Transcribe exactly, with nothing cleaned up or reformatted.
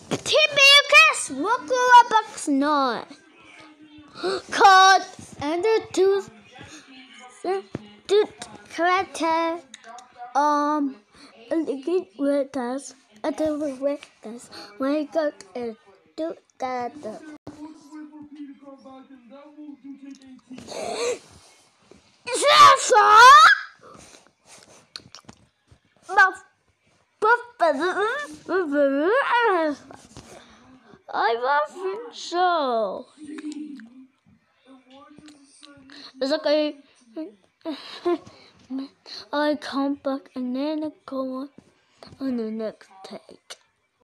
T-Bearcast, Walker Box nine. Code and the two two character um liquid with us and the with us we got a do that I love it so. It's like I, I come back and then I go on, on the next take.